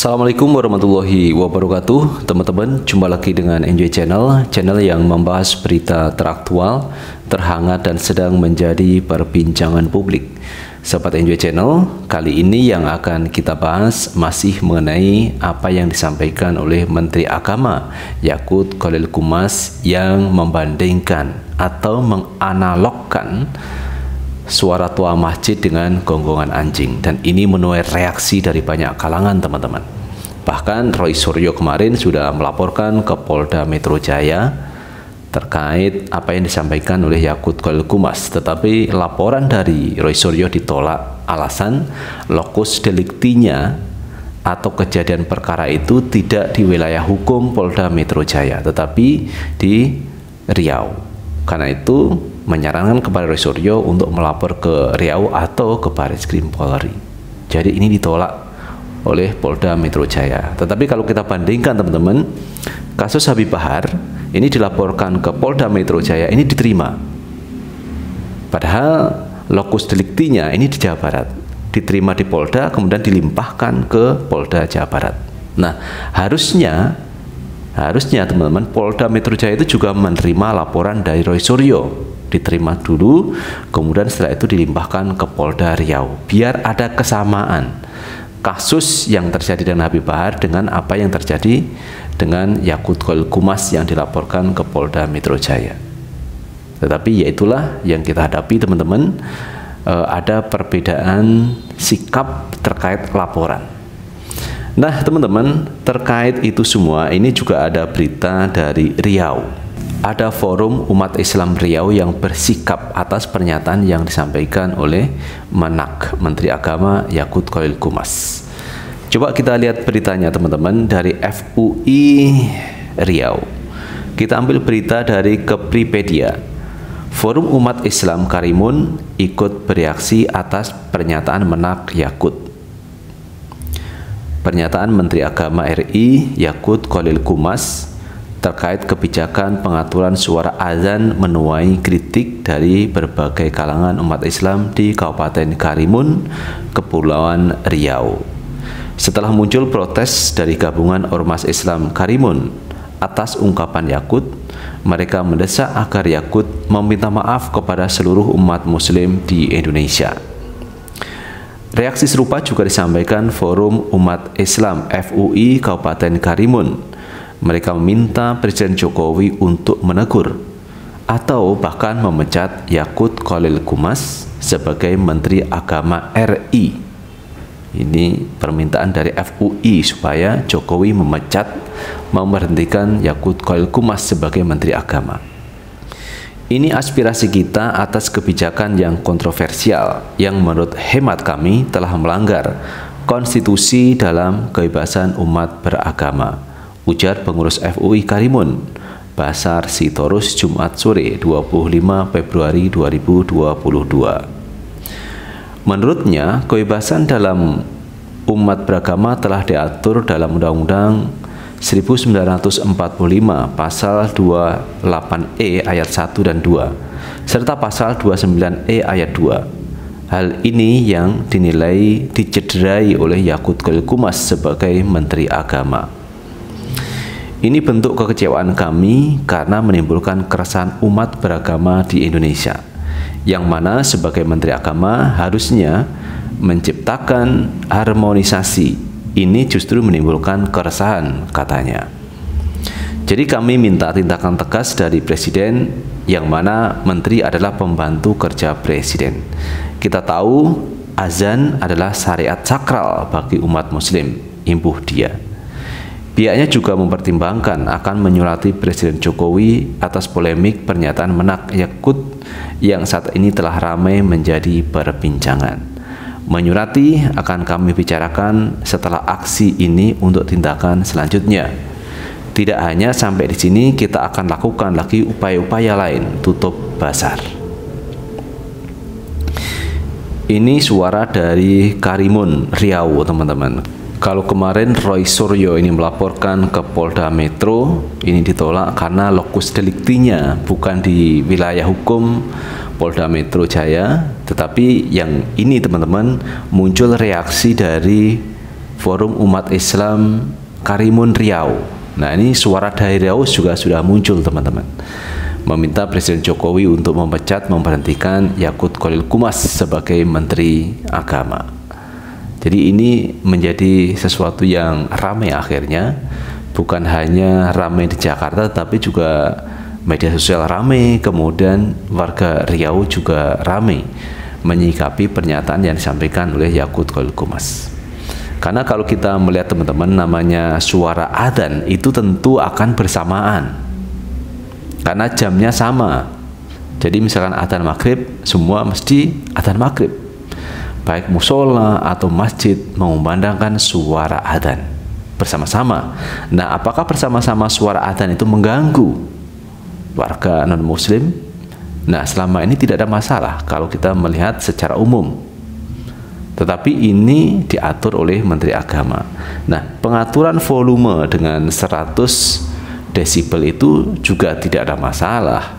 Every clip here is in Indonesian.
Assalamualaikum warahmatullahi wabarakatuh. Teman-teman, jumpa lagi dengan Enjoy Channel yang membahas berita teraktual, terhangat dan sedang menjadi perbincangan publik. Sahabat Enjoy Channel, kali ini yang akan kita bahas masih mengenai apa yang disampaikan oleh Menteri Agama Yakut Khalil Qumas yang membandingkan atau menganalogkan suara tua masjid dengan gonggongan anjing, dan ini menuai reaksi dari banyak kalangan, teman-teman. Bahkan Roy Suryo kemarin sudah melaporkan ke Polda Metro Jaya terkait apa yang disampaikan oleh Yakut Khalil Qumas, tetapi laporan dari Roy Suryo ditolak, alasan lokus deliktinya atau kejadian perkara itu tidak di wilayah hukum Polda Metro Jaya tetapi di Riau. Karena itu menyarankan kepada Roy Suryo untuk melapor ke Riau atau ke Barreskrim Polri. Jadi ini ditolak oleh Polda Metro Jaya. Tetapi kalau kita bandingkan, teman-teman, kasus Habib Bahar ini dilaporkan ke Polda Metro Jaya, ini diterima. Padahal lokus deliktinya ini di Jawa Barat, diterima di Polda kemudian dilimpahkan ke Polda Jawa Barat. Nah, harusnya teman-teman, Polda Metro Jaya itu juga menerima laporan dari Roy Suryo, diterima dulu, kemudian setelah itu dilimpahkan ke Polda Riau, biar ada kesamaan kasus yang terjadi dengan Habib Bahar dengan apa yang terjadi dengan Yakut Khalil Qumas yang dilaporkan ke Polda Metro Jaya. Tetapi ya itulah yang kita hadapi, teman-teman, ada perbedaan sikap terkait laporan. Nah, teman-teman, terkait itu semua ini juga ada berita dari Riau. Ada Forum Umat Islam Riau yang bersikap atas pernyataan yang disampaikan oleh Menak, Menteri Agama Yakut Khalil Qumas. Coba kita lihat beritanya, teman-teman, dari FUI Riau. Kita ambil berita dari Kepripedia. Forum Umat Islam Karimun ikut bereaksi atas pernyataan Menak Yakut. Pernyataan Menteri Agama RI Yakut Khalil Qumas terkait kebijakan pengaturan suara azan menuai kritik dari berbagai kalangan umat Islam di Kabupaten Karimun, Kepulauan Riau. Setelah muncul protes dari gabungan Ormas Islam Karimun atas ungkapan Yakut, mereka mendesak agar Yakut meminta maaf kepada seluruh umat Muslim di Indonesia. Reaksi serupa juga disampaikan Forum Umat Islam FUI Kabupaten Karimun. Mereka meminta Presiden Jokowi untuk menegur atau bahkan memecat Yakut Khalil Qumas sebagai Menteri Agama RI. Ini permintaan dari FUI supaya Jokowi memberhentikan Yakut Khalil Qumas sebagai Menteri Agama. Ini aspirasi kita atas kebijakan yang kontroversial yang menurut hemat kami telah melanggar konstitusi dalam kebebasan umat beragama, ujar pengurus FUI Karimun, Basar Sitorus, Jumat sore 25 Februari 2022. Menurutnya, kebebasan dalam umat beragama telah diatur dalam Undang-Undang 1945 pasal 28E ayat 1 dan 2 serta pasal 29E ayat 2. Hal ini yang dinilai dicederai oleh Yakut Khalil Qumas sebagai Menteri Agama. Ini bentuk kekecewaan kami karena menimbulkan keresahan umat beragama di Indonesia, yang mana sebagai Menteri Agama harusnya menciptakan harmonisasi. Ini justru menimbulkan keresahan, katanya. Jadi kami minta tindakan tegas dari Presiden, yang mana Menteri adalah pembantu kerja Presiden. Kita tahu azan adalah syariat sakral bagi umat Muslim, imbuh dia. Pihaknya juga mempertimbangkan akan menyurati Presiden Jokowi atas polemik pernyataan Menak Yakut yang saat ini telah ramai menjadi perbincangan. Menyurati akan kami bicarakan setelah aksi ini untuk tindakan selanjutnya. Tidak hanya sampai di sini, kita akan lakukan lagi upaya-upaya lain, tutup basar. Ini suara dari Karimun Riau, teman-teman. Kalau kemarin Roy Suryo ini melaporkan ke Polda Metro, ini ditolak karena lokus deliktinya bukan di wilayah hukum Polda Metro Jaya, tetapi yang ini, teman-teman, muncul reaksi dari Forum Umat Islam Karimun Riau. Nah, ini suara dari Riau juga sudah muncul, teman-teman. Meminta Presiden Jokowi untuk memecat, memberhentikan Yakut Khalil Qumas sebagai Menteri Agama. Jadi ini menjadi sesuatu yang ramai akhirnya. Bukan hanya ramai di Jakarta, tapi juga media sosial ramai, kemudian warga Riau juga ramai menyikapi pernyataan yang disampaikan oleh Yakut Khalil Qumas. Karena kalau kita melihat, teman-teman, namanya suara adzan itu tentu akan bersamaan, karena jamnya sama. Jadi misalkan adzan maghrib, semua mesti adzan maghrib, baik musola atau masjid mengumandangkan suara adzan bersama-sama. Nah, apakah bersama-sama suara adzan itu mengganggu warga non-muslim? Nah, selama ini tidak ada masalah kalau kita melihat secara umum. Tetapi ini diatur oleh Menteri Agama. Nah, pengaturan volume dengan 100 desibel itu juga tidak ada masalah.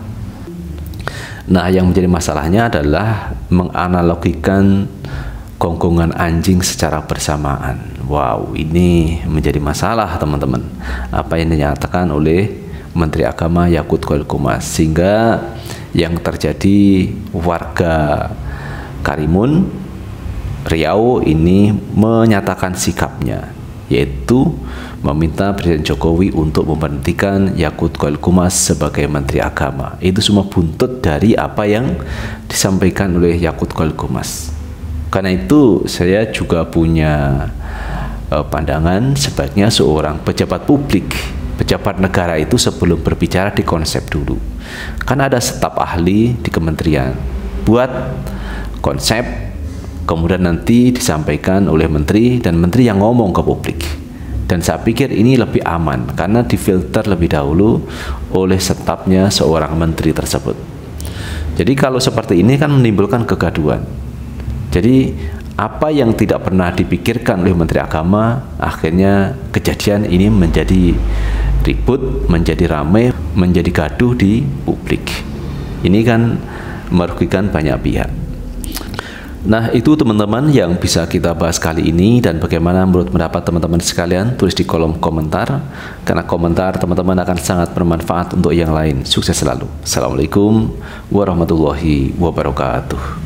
Nah, yang menjadi masalahnya adalah menganalogikan gonggongan anjing secara bersamaan. Wow, ini menjadi masalah, teman-teman. Apa yang dinyatakan oleh Menteri Agama Yakut Khalil Qumas, sehingga yang terjadi warga Karimun Riau ini menyatakan sikapnya, yaitu meminta Presiden Jokowi untuk memberhentikan Yakut Khalil Qumas sebagai Menteri Agama. Itu semua buntut dari apa yang disampaikan oleh Yakut Khalil Qumas. Karena itu saya juga punya pandangan, sebaiknya seorang pejabat publik, pejabat negara itu sebelum berbicara dikonsep dulu. Kan ada staf ahli di kementerian buat konsep, kemudian nanti disampaikan oleh menteri, dan menteri yang ngomong ke publik. Dan saya pikir ini lebih aman karena difilter lebih dahulu oleh stafnya seorang menteri tersebut. Jadi kalau seperti ini kan menimbulkan kegaduhan. Jadi apa yang tidak pernah dipikirkan oleh Menteri Agama, akhirnya kejadian ini menjadi ribut, menjadi ramai, menjadi gaduh di publik. Ini kan merugikan banyak pihak. Nah, itu teman-teman yang bisa kita bahas kali ini, dan bagaimana menurut pendapat teman-teman sekalian, tulis di kolom komentar, karena komentar teman-teman akan sangat bermanfaat untuk yang lain. Sukses selalu. Assalamualaikum warahmatullahi wabarakatuh.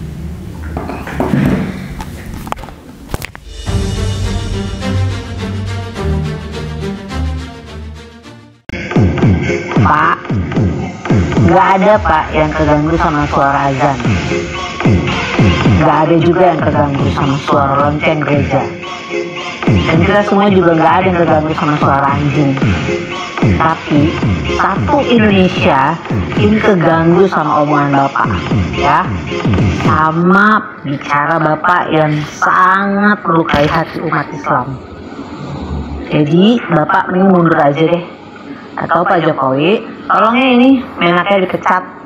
Pak, nggak ada Pak yang terganggu sama suara azan. Nggak ada juga yang terganggu sama suara lonceng gereja. Dan kita semua juga nggak ada yang terganggu sama suara anjing. Tapi satu Indonesia ini terganggu sama omongan Bapak, ya, sama bicara Bapak yang sangat melukai hati umat Islam. Jadi Bapak mending mundur aja deh. Atau Pak Jokowi, tolongnya ini menaknya dipecat.